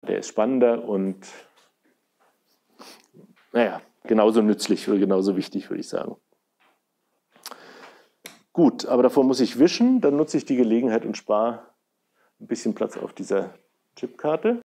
der ist spannender und naja, genauso nützlich oder genauso wichtig, würde ich sagen. Gut, aber davor muss ich wischen, dann nutze ich die Gelegenheit und spare ein bisschen Platz auf dieser Chipkarte.